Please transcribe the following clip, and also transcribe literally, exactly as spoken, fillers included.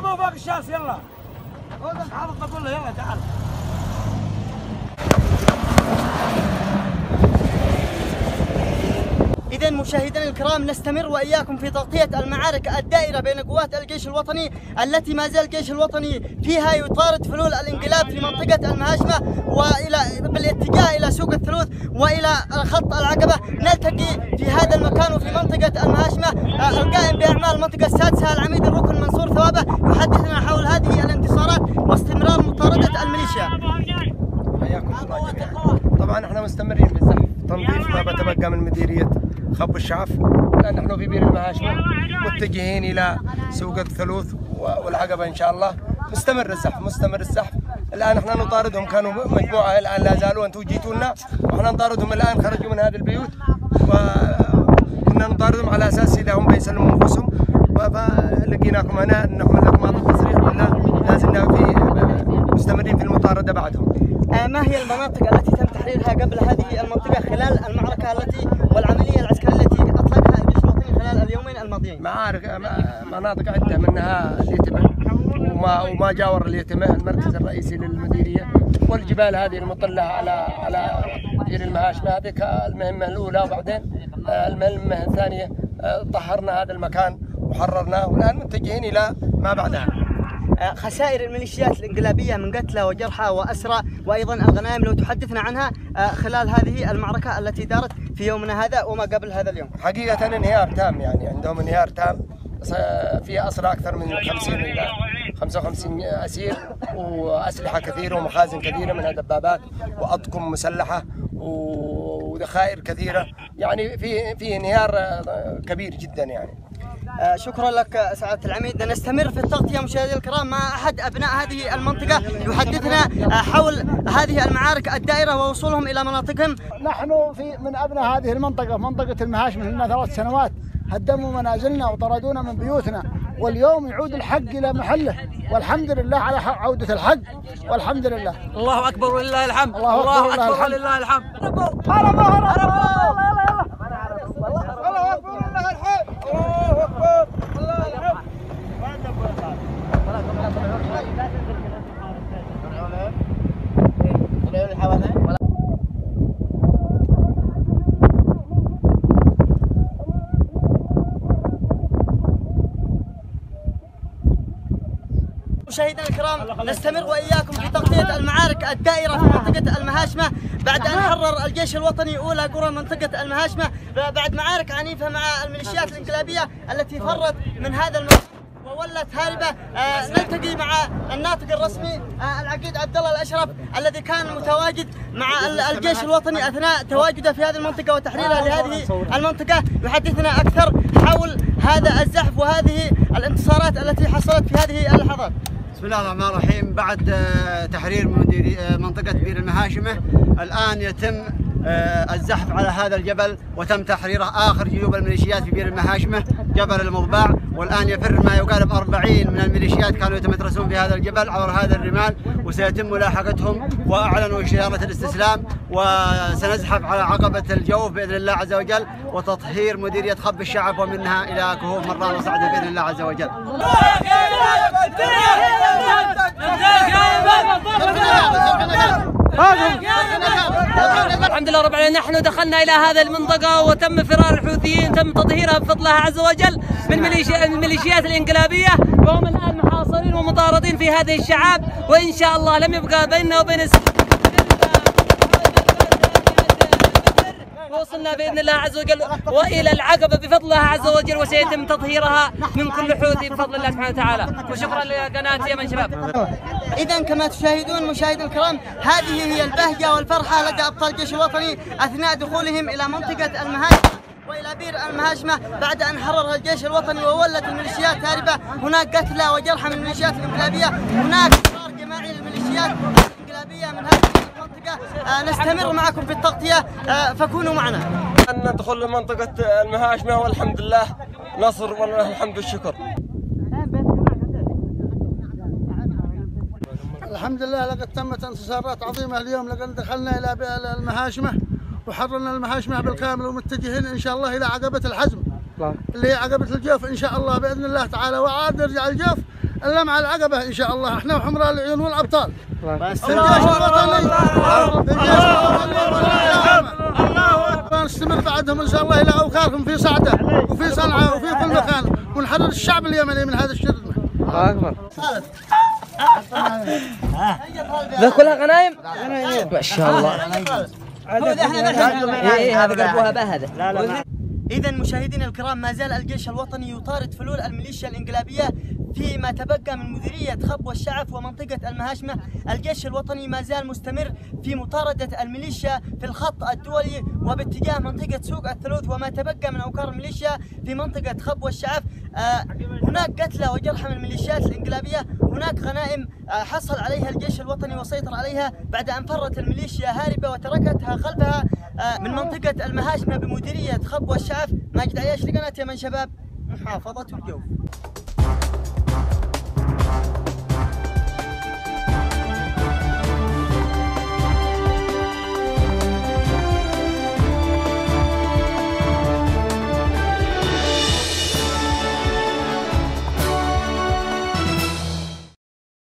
طلعوا فوق الشمس يلا. حافظ بقول له يلا تعال. إذا مشاهدينا الكرام نستمر وإياكم في تغطية المعارك الدائرة بين قوات الجيش الوطني التي ما زال الجيش الوطني فيها يطارد فلول الانقلاب في منطقة المهاشمة وإلى بالاتجاه إلى سوق الثلوث وإلى خط العقبة. نلتقي في هذا المكان وفي منطقة المهاشمة القائم بأعمال المنطقة السادسة العميد الركن منصور ثوابه يحدثنا حول هذه الانتصارات واستمرار مطاردة الميليشيا. حياكم الله جميعا. طبعا احنا مستمرين في الزحف تنظيف ما بتبقى من مديرية خب الشعف، لأن نحن في بير المهاشمة متجهين إلى سوق الثلوث والعقبة إن شاء الله. مستمر الزحف مستمر الزحف. الآن احنا نطاردهم، كانوا مجموعة الآن لا زالوا، أنتم جيتونا واحنا نطاردهم الآن، خرجوا من هذه البيوت وكنا نطاردهم على أساس إذا هم بيسلموا أنفسهم، فلقيناكم هنا نحمل لكم هذا التصريح ولا لازلنا في مستمرين في المطاردة بعدهم. ما هي المناطق التي تم تحريرها قبل هذه المنطقة خلال المعركة التي والعملية العسكرية التي أطلقها الجيش الوطني خلال اليومين الماضيين؟ معارك مناطق عدة، منها اليتمة وما وما جاور اليتمة المركز الرئيسي للمديرية، والجبال هذه المطلة على على دير المهاشمة. هذه المهمة الأولى، وبعدين المهمة الثانية طهرنا هذا المكان وحررناه، والآن متجهين إلى ما بعدها. خسائر الميليشيات الانقلابية من قتلى وجرحى وأسرى وأيضا الغنائم لو تحدثنا عنها خلال هذه المعركة التي دارت في يومنا هذا وما قبل هذا اليوم. حقيقة انهيار تام، يعني عندهم انهيار تام، في أسرى أكثر من خمسين إلى خمسة وخمسين أسير، وأسلحة كثيرة ومخازن كثيرة منها دبابات وأطقم مسلحة وذخائر كثيرة، يعني في في انهيار كبير جدا يعني. آه شكرا لك سعادة العميد. نستمر في التغطية مشاهدينا الكرام مع أحد أبناء هذه المنطقة يحدثنا آه حول هذه المعارك الدائرة ووصولهم إلى مناطقهم. نحن في من أبناء هذه المنطقة، منطقة المهاشمة، لنا ثلاث سنوات هدموا منازلنا وطردونا من بيوتنا، واليوم يعود الحق إلى محله، والحمد لله على عودة الحق، والحمد لله. الله أكبر ولله الحمد. الله, الله أكبر, أكبر ولله الحمد. هربوا هربوا هربوا. الله أكبر ولله الحمد. الله أكبر الله الحمد. مشاهدينا الكرام نستمر وإياكم في تغطية المعارك الدائرة في منطقة المهاشمة بعد أن حرر الجيش الوطني أولى قرى منطقة المهاشمة بعد معارك عنيفة مع الميليشيات الانقلابية التي فرت من هذا المكان وولت هاربة. آه نلتقي مع الناطق الرسمي آه العقيد عبد الله الأشرف الذي كان متواجد مع الجيش الوطني أثناء تواجده في هذه المنطقة وتحريرها لهذه المنطقة، يحدثنا أكثر حول هذا الزحف وهذه الانتصارات التي حصلت في هذه اللحظات. بسم الله الرحمن الرحيم. بعد تحرير منطقة بير المهاشمة الآن يتم الزحف على هذا الجبل وتم تحريره. آخر جيوب الميليشيات في بير المهاشمة جبل المضباع، والآن يفر ما يقارب أربعين من الميليشيات كانوا يتمترسون في هذا الجبل عبر هذا الرمال، وسيتم ملاحقتهم وأعلنوا شهادة الاستسلام، وسنزحف على عقبة الجوف بإذن الله عز وجل وتطهير مديرية خب الشعب ومنها إلى كهوف مران وصعدة بإذن الله عز وجل. الحمد لله رب العالمين. نحن دخلنا إلى هذه المنطقة وتم فرار الحوثيين، تم تطهيرها بفضل الله عز وجل من الميليشيات الانقلابية، وهم الآن محاصرين ومطاردين في هذه الشعاب، وإن شاء الله لم يبقى بيننا وبين وصلنا بإذن الله عز وجل وإلى العقبة بفضل الله عز وجل، وسيتم تطهيرها من كل حوثي بفضل الله سبحانه وتعالى. وشكرا لقناة يمن شباب. إذا كما تشاهدون مشاهدينا الكرام هذه هي البهجة والفرحة لدى أبطال الجيش الوطني أثناء دخولهم إلى منطقة المهاشمة وإلى بير المهاشمة بعد أن حررها الجيش الوطني وولت الميليشيات هاربة. هناك قتلى وجرحى من الميليشيات الانقلابية، هناك فرار جماعي للميليشيات الانقلابية من هذه المنطقة. آه نستمر معكم في التغطية آه فكونوا معنا. أن ندخل لمنطقة المهاشمة والحمد لله نصر ولله الحمد والشكر. الحمد لله لقد تمت انتصارات عظيمة اليوم، لقد دخلنا إلى المهاشمة وحررنا المهاشمة بالكامل ومتجهين إن شاء الله إلى عقبة الحزم اللي هي عقبة الجوف إن شاء الله بإذن الله تعالى، وعاد نرجع الجوف الا مع العقبه ان شاء الله، احنا وحمراء العيون والابطال. بس الجيش الوطني الجيش الوطني الله اكبر. نستمر بعدهم ان شاء الله الى اوكارهم في صعده وفي صنعاء وفي كل مكان، ونحرر الشعب اليمني من هذا الشر. الله اكبر. ذا كلها غنايم؟ ما شاء الله. ايه هذا قلبوها بهذا. لا لا. إذا مشاهدينا الكرام، ما زال الجيش الوطني يطارد فلول الميليشيا الإنقلابية فيما تبقى من مديرية خب والشعف ومنطقة المهاشمة. الجيش الوطني ما زال مستمر في مطاردة الميليشيا في الخط الدولي وباتجاه منطقة سوق الثلوث وما تبقى من أوكار الميليشيا في منطقة خب والشعف. آه هناك قتلى وجرحى من الميليشيات الإنقلابية، هناك غنائم آه حصل عليها الجيش الوطني وسيطر عليها بعد أن فرت الميليشيا هاربة وتركتها خلفها آه من منطقة المهاشمة بمديرية خب والشعف. ماجد عياش لقناة يمن شباب، محافظة الجوف.